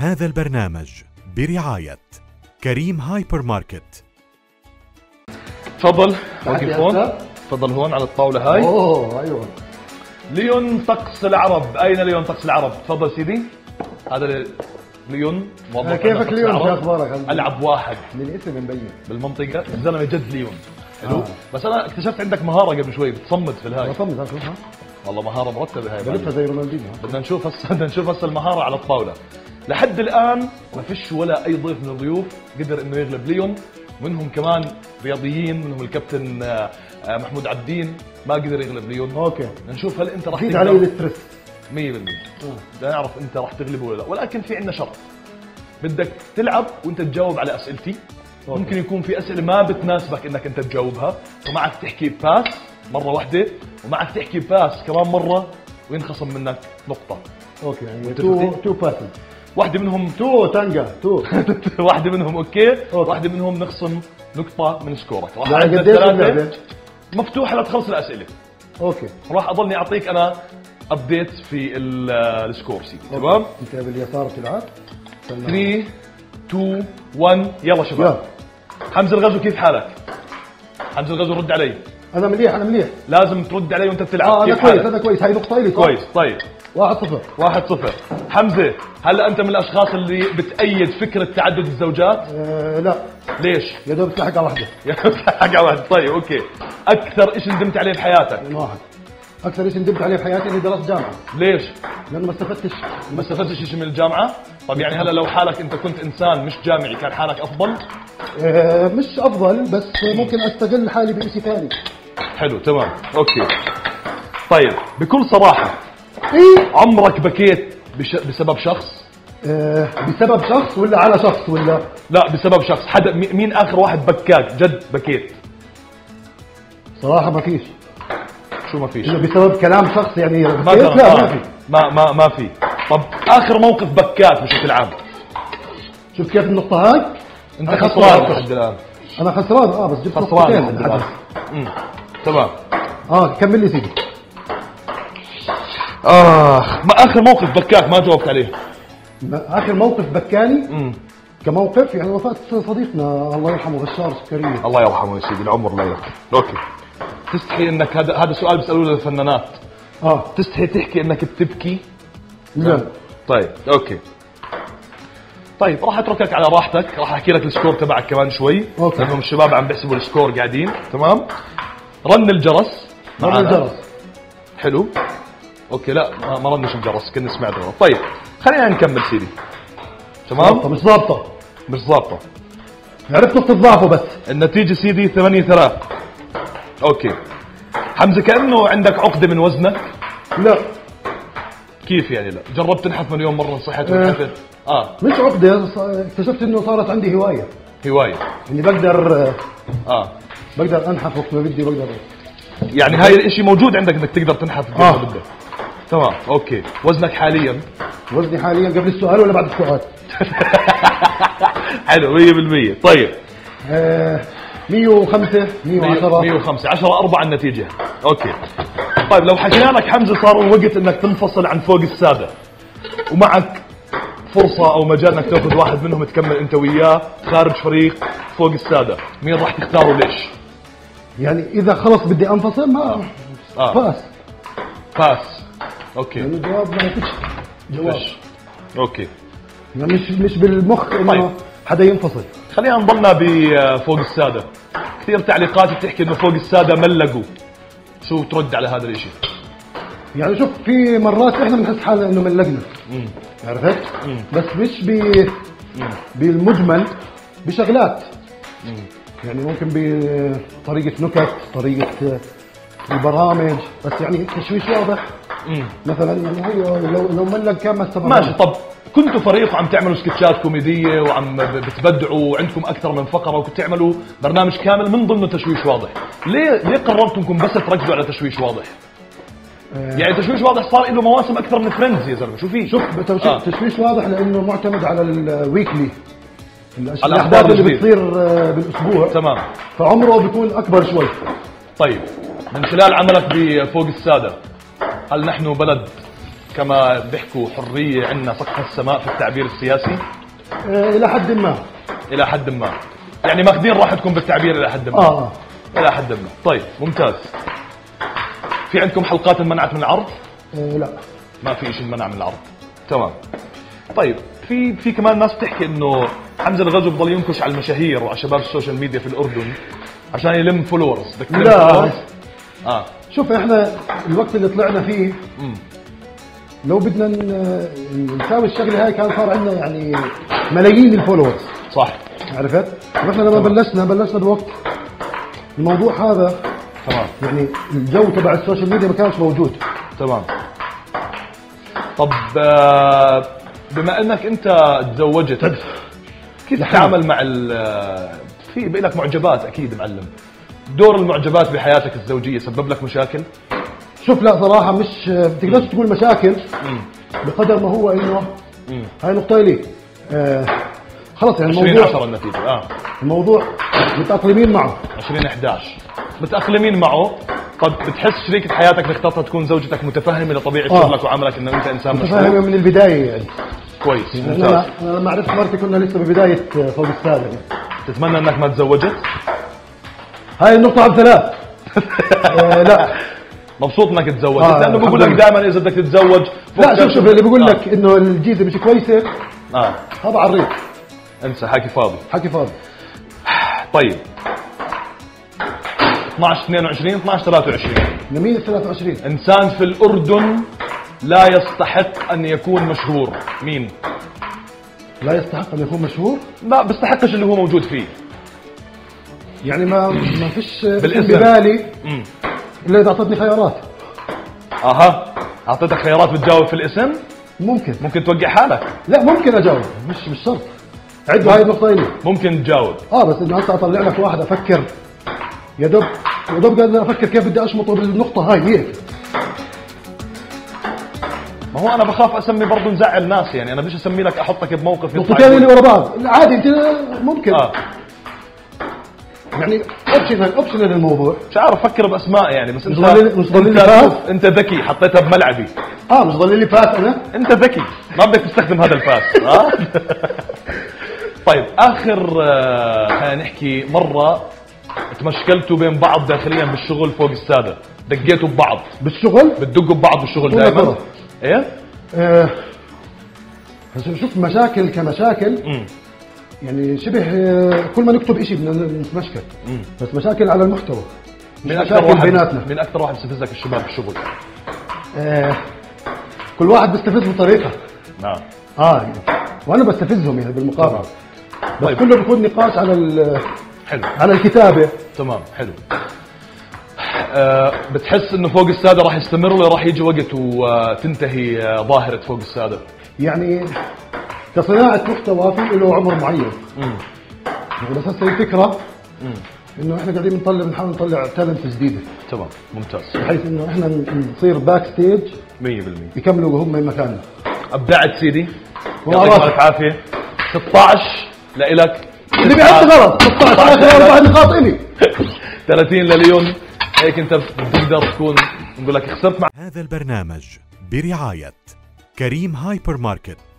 هذا البرنامج برعاية كريم هايبر ماركت. تفضل واقف هون، تفضل هون على الطاولة هاي. اوه ايوه. ليون طقس العرب، أين ليون طقس العرب؟ تفضل سيدي. هذا ليون موظف. كيفك ليون؟ شو اخبارك؟ ألعب واحد من الاسم مبين بالمنطقة، الزلمة جد ليون. حلو. بس أنا اكتشفت عندك مهارة قبل شوي، بتصمد في الهاي. بصمد اشوفها والله مهارة مرتبة هاي. بلفها زي رونالدينيو. بدنا نشوف هسه المهارة على الطاولة. لحد الآن ما فيش ولا أي ضيف من الضيوف قدر إنه يغلب ليون، منهم كمان رياضيين، منهم الكابتن محمود عبدين ما قدر يغلب ليون. اوكي نشوف هل أنت راح زيد تقدر. علي الستريس 100%. بدنا نعرف أنت راح تغلبه ولا لا، ولكن في عندنا شرط. بدك تلعب وأنت تجاوب على أسئلتي. ممكن يكون في أسئلة ما بتناسبك إنك أنت تجاوبها، ومعك تحكي باس مرة واحدة، ومعك تحكي باس كمان مرة وينخصم منك نقطة. اوكي يعني تو تو باسز، واحدة منهم تو تانجا تو واحدة منهم اوكي، واحدة منهم نخصم نقطة من سكورك. راح يعني أعد قديش ثلاثة اللعبة؟ مفتوحة لتخلص الأسئلة. اوكي راح أضلني أعطيك أنا أبديت في السكور سيدي. تمام؟ انت باليسار تلعب. 3 2 1 يلا شباب. يلا. حمزة الغزو كيف حالك؟ حمزة الغزو رد علي. انا مليح انا مليح. لازم ترد علي وأنت بتلعب. انا كيف كويس حالك؟ انا كويس. هاي نقطة لي كويس. طيب 1-0. 1-0. حمزة هلا أنت من الأشخاص اللي بتأيد فكرة تعدد الزوجات؟ لا ليش؟ يا دوب تلحق على واحدة. حق واحد. طيب اوكي. اكثر شيء ندمت عليه بحياتك؟ من واحد. اكثر شيء ندمت عليه في حياتي اني درست جامعة، ليش؟ لانه ما استفدتش. ما استفدتش شيء من الجامعه؟ طيب يعني هلا لو حالك انت كنت انسان مش جامعي كان حالك افضل؟ مش افضل، بس ممكن استغل حالي بشيء ثاني. حلو تمام اوكي. طيب بكل صراحه ايه عمرك بكيت بسبب شخص؟ بسبب شخص ولا على شخص ولا؟ لا بسبب شخص. حدا مين اخر واحد بكاك جد بكيت؟ صراحة ما فيش. شو ما فيش؟ إنه بسبب كلام شخص يعني ما لا ما في. ما في. طب اخر موقف بكاك بشكل عام؟ شوف كيف النقطة هاي؟ انت خسران لحد الان. أنا خسران بس جبت خسران نقطتين لحد الان. تمام. كمل لي سيدي. ما اخر موقف بكاك ما جاوبت عليه؟ آخر موقف بكاني كموقف يعني وفاة صديقنا الله يرحمه بشار سكرية. الله يرحمه يا سيدي، العمر لا يرحمه. اوكي. تستحي انك هذا سؤال بيسالوه للفنانات. تستحي تحكي انك بتبكي؟ لا. طيب اوكي. طيب راح اتركك على راحتك، راح احكي لك السكور تبعك كمان شوي. أوكي. لانهم الشباب عم بيحسبوا السكور قاعدين. تمام. رن الجرس. رن الجرس. حلو. اوكي لا ما رنش الجرس، كني سمعت غلط. طيب خلينا نكمل سيدي. تمام. مش ضابطة. مش ضابطة. عرفت نقطة ضعفه بس. النتيجة سيدي 8-3. اوكي. حمزة كأنه عندك عقدة من وزنك. لا. كيف يعني لا؟ جربت تنحف مليون مرة صحيت ونحفت؟ مش عقدة، اكتشفت انه صارت عندي هواية. هواية. اني بقدر بقدر انحف وقت ما بدي بقدر. يعني هاي الاشي موجود عندك انك تقدر تنحف وقت ما بدك. تمام اوكي. وزنك حاليا؟ وزني حاليا قبل السؤال ولا بعد السؤال؟ حلو 100%. طيب 105 110 105 10-4 النتيجة. اوكي. طيب لو حكينا لك حمزة صار الوقت انك تنفصل عن فوق السادة، ومعك فرصة او مجال انك تاخذ واحد منهم تكمل انت وياه خارج فريق فوق السادة، مين راح تختاره ليش؟ يعني اذا خلص بدي انفصل ما باس. اوكي. لانه الجواب ما فيش جواب. اوكي. يعني مش بالمخ انه طيب. حدا ينفصل. خلينا نضلنا بفوق السادة. كثير تعليقات بتحكي انه فوق السادة ملقوا. شو ترد على هذا الاشي؟ يعني شوف في مرات احنا بنحس حالنا انه ملقنا. عرفت؟ بس مش بالمجمل بشغلات. يعني ممكن بطريقة نكت، طريقة البرامج، بس يعني تشويش واضح. مثلا يعني هو لو ملق كان ما استمر. ماشي. طب كنتوا فريق وعم تعملوا سكتشات كوميدية وعم بتبدعوا وعندكم أكثر من فقرة وكنتوا تعملوا برنامج كامل من ضمنه تشويش واضح، ليه قررتوا انكم بس تركزوا على تشويش واضح؟ يعني تشويش واضح صار له مواسم أكثر من فريندز يا زلمة، شو في؟ شوف تشويش واضح لأنه معتمد على الويكلي، الأخبار اللي بتصير بالأسبوع. تمام. فعمره بيكون أكبر شوي. طيب من خلال عملك بفوق السادة، هل نحن بلد كما بيحكوا حريه عندنا سقف السماء في التعبير السياسي؟ الى حد ما. الى حد ما، يعني ماخذين راحتكم بالتعبير الى حد ما. الى حد ما. طيب ممتاز. في عندكم حلقات انمنعت من العرض؟ لا ما في شيء انمنع من العرض. تمام. طيب في كمان ناس تحكي انه حمزه الغزو بضل ينكش على المشاهير وعلى شباب السوشيال ميديا في الاردن عشان يلم فولورز. لا شوف احنا الوقت اللي طلعنا فيه لو بدنا نساوي الشغله هاي كان صار عندنا يعني ملايين الفولورز. صح. عرفت؟ واحنا لما بلشنا بوقت الموضوع هذا. تمام. يعني الجو تبع السوشيال ميديا ما كانش موجود. تمام. طب بما انك انت تزوجت كيف تتعامل مع في لك معجبات اكيد معلم، دور المعجبات بحياتك الزوجيه سبب لك مشاكل؟ شوف لا صراحه مش بتقدرش تقول مشاكل بقدر ما هو انه هاي نقطه لي خلص يعني الموضوع 20/10 النتيجه. الموضوع متاقلمين معه. 20/11 متاقلمين معه. طب بتحس شريكة حياتك اللي اخترتها تكون زوجتك متفهمة لطبيعة شغلك وعملك انه انت انسان مشهور؟ متفهمة من البداية يعني. كويس. أنا لما عرفت مرتي كنا لسه ببداية فوق السادة يعني. تتمنى انك ما تزوجت؟ هاي النقطة على 3. لا مبسوط انك تزوجت لانه بقول لك دائما اذا بدك تتزوج لا شوف اللي بقول لك انه الجيزة مش كويسة هذا عريض. انسى حكي فاضي. حكي فاضي. طيب 12/22 12/23 لمين 23 انسان في الاردن لا يستحق ان يكون مشهور، مين؟ لا يستحق ان يكون مشهور؟ لا بيستحقش اللي هو موجود فيه. يعني ما فيش بالاسم ببالي الا اذا اعطتني خيارات. اعطيتك خيارات بتجاوب في الاسم؟ ممكن توقع حالك. لا ممكن اجاوب مش شرط. عدوا هاي النقطة لي. ممكن تجاوب. بس انه هسه اطلع لك واحد افكر يا دوب قادر افكر كيف بدي اشمطه بالنقطة هاي هيك. ما هو انا بخاف اسمي برضه نزعل ناس، يعني انا بديش اسمي لك احطك بموقف نقطتين اللي ورا بعض عادي انت ممكن يعني اوبشنال الموضوع. مش عارف افكر باسماء يعني بس مش ضل لي فاس. انت ذكي حطيتها بملعبي. مش ضل لي فاس انا. انت ذكي ما بدك تستخدم هذا الفاس. طيب اخر خلينا نحكي مرة تمشكلتوا بين بعض داخليا بالشغل فوق السادة، دقيتوا ببعض بالشغل؟ بتدقوا ببعض بالشغل دائما؟ ايه؟ شوف مشاكل كمشاكل يعني شبه كل ما نكتب اشي بدنا نتمشكل بس مشاكل على المحتوى. مين اكثر واحد بيستفزك الشباب بالشغل؟ كل واحد بيستفز بطريقه. نعم. يعني وانا بستفزهم يعني بالمقابل. بس طيب. كله بيكون نقاش على حلو. على الكتابه. تمام حلو. بتحس انه فوق السادة راح يستمر ولا راح يجي وقت وتنتهي ظاهرة فوق السادة؟ يعني كصناعة محتوى في له عمر معين. يعني بس هسه الفكرة انه احنا قاعدين بنحاول نطلع تالنت جديدة. تمام ممتاز. بحيث انه احنا نصير باك ستيج 100% يكملوا هم مكاننا. ابدعت سيدي. يعطيك الف عافية. 16 لإلك. اللي بيحط غلط 16 4 نقاط الي 30 لليون. هيك انت بتقدر تكون نقول لك خسرت. مع هذا البرنامج برعاية كريم هايبر ماركت.